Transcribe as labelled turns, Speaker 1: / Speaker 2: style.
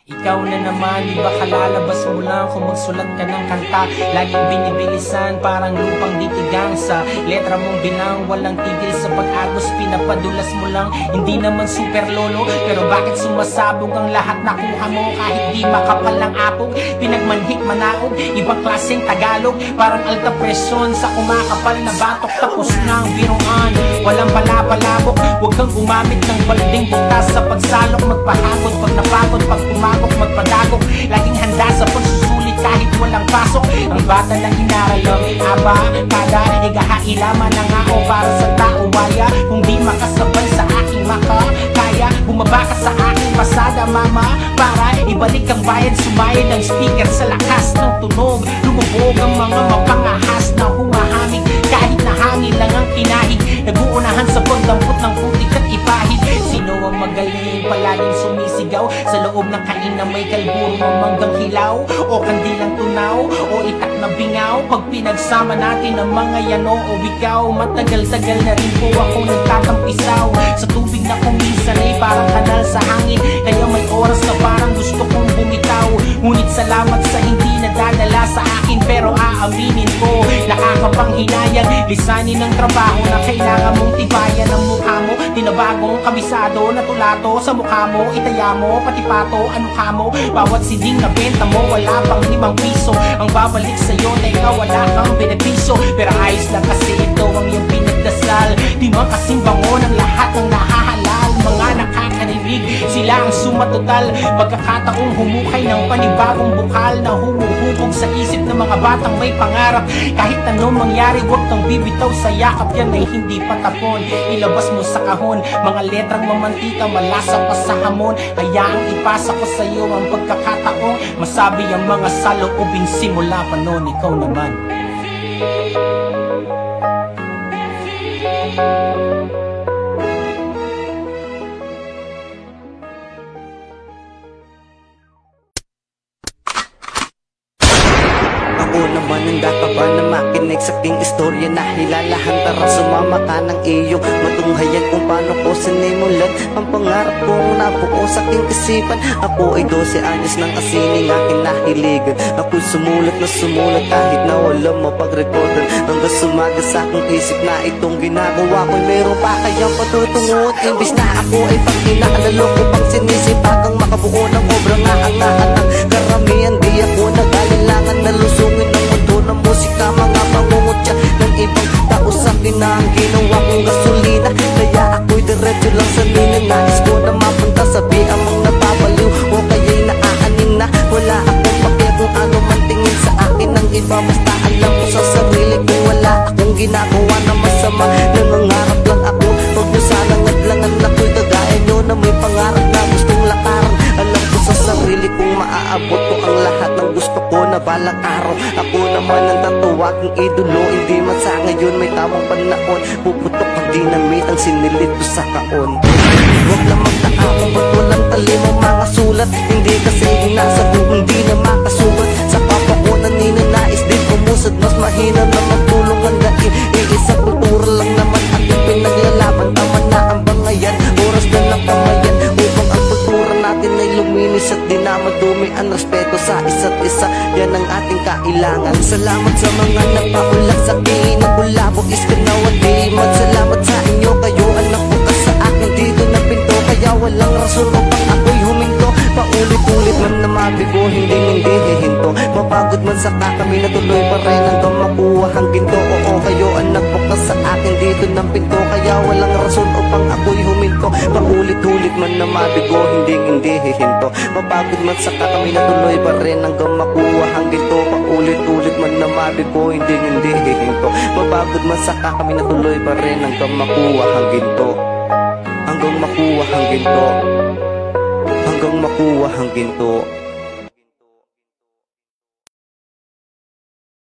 Speaker 1: Ikaw na naman, di ba kalalabas mo lang kung magsulat ka ng kanta? Laging binibilisan, parang lupang ditigang. Sa letra mong bilang, walang tigil sa pag-agos. Pinapadulas mo lang, hindi naman super lolo. Pero bakit sumasabog ang lahat nakuha mo? Kahit di makapal ng apog, pinagmanhik manaog. Ibang klaseng Tagalog, parang alta presyon sa kumakapal na batok. Tapos na ang biruan, walang palapalabok. Huwag kang gumamit ng balding butas sa pagsalok. Magpahagod pag napagod, pag kumagok, magpadagok. Laging handa sa pagsusulit kahit walang pasok. Ang bata na inaral ng aba, kada igahailaman na nga o para sa tao maya. Kung di makasabay sa aking makakaya, bumaba ka sa aking pasada mama, para ibalik ang bayad. Sumayad ang speaker sa lakas ng tunog. Lumubog ang mga mapangahas na humahamig. Kahit na hangin lang ang kinahig, nag-uunahan sa pagdampot ng putik at ipahid. Sino ang magaling palaging sumisigaw sa loob ng kain na may kalburo ng manggang hilaw? O kandilang tunaw? O itak na bingaw? Pag pinagsama natin ang mga yano o ikaw, matagal-tagal na rin po ako nagtatampisaw sa tubig na kuminsan ay parang kanal sa hangin. Kaya may oras na parang gusto kong bumitaw. Ngunit salamat sa hindi nadadala sa akin. Pero aaminin ko, nakakapanghinayang lisanin ng trabaho na kailangan mong tibayan ang mukha mo. Tinabagong kabisado na tulato sa mukha mo. Itaya mo, pati pato, ano ka mo? Bawat siding na benta mo, wala pang 5 piso. Ang babalik sa'yo na ikaw wala kang benepisyo. Pero ayos lang kasi ito ang iyong pinagdasal. Di man kasing bango ng lahat ng nahahalal. Mga nakakarinig, sila ang sumatotal. Pagkakataong humukay ng panibagong bukal na humuhubog sa isip ng mga batang may pangarap. Kahit anong mangyari, huwag kang bibitaw sa yakap. Yan ay hindi patapon, ilabas mo sa kahon. Mga letrang mamantika, malasa pa sa hamon. Hayaang ipasa ko sa iyo ang pagkakataong masabi ang mga saloobin simula pa noon. Ikaw naman.
Speaker 2: Ako naman ang databan na makinig sa aking istorya na hilalahan. Tara sumama ka ng iyong matunghayan kung paano ko sinimulan ang pangarap kong nabuo sa aking isipan. Ako ay 12 anyos ng asining aking nahiligan. Ako'y sumulat na sumulat kahit na walang mapag-recordan. Hanggang sumaga sa aking isip na itong ginagawa ko'y meron pa kayang patutunguhan. Imbis na ako ay pag inaalala ko pang sinisipagang makabuo ng obra nga ang lahat ng karamihan. Di ako nag-alilangan na lusungin ng mundo ng musika. Mga pangungutya ng ibang tao sa akin na ang ginawa kong gasolina. Kaya ako'y diretso lang sa ninanais ko na mapunta sa biyang mga nababaliw o kaya'y naaaning na wala akong pakiya kung ano man tingin sa akin ng iba. Basta alam ko sa sarili kung wala akong ginagawa na masama. Nangangarap lang ako, huwag nyo sanang naglangan. Ako'y kagaya nyo na may pangarap na gustong lakaran. Alam ko sa sarili kung maaabot ko ang lahat ng gusto ko na balang araw. Ako naman ang tatawaging idolo. Hindi man sa ngayon may tamang panahon. Puputok ang dinamit ang sinilit ko sa kaon. Huwag lang magtaakong ba't walang talimang mga sulat. Hindi kasi hinasa kung hindi na makasubat. Sa papa ko naninanais din pumusad. Mas mahina na magtulong ang daig. Iisang kultura lang naman ang pinaglalaban. Tama na ang bangayan, oras na ng pamayan. Upang ang kultura natin ay luminis at di na madumi ang respeto sa isa't isa. Yan ang ating kailangan. Salamat sa mga nagpaulak sa akin. Nagbulabo is kanawadi. Magsalamat sa inyo, kayo ang nakukas sa akin dito na pinto. Kaya walang rason upang ako'y huminto. Paulit-ulit man na mabigo, hindi hihinto. Mapagod man sa kami natuloy pa rin hanggang makuha ang ginto. Oo, kayo ang nagbukas sa akin dito ng pinto. Kaya walang rason upang ako'y huminto. Paulit-ulit man na mabigo, hindi hihinto. Mapagod man sa kami natuloy pa rin hanggang makuha ang ginto. Paulit-ulit man na mabigo, hindi hihinto. Mapagod man sa kami natuloy pa rin hanggang makuha ang ginto. Hanggang makuha ang ginto. Hanggang makuha ang ginto.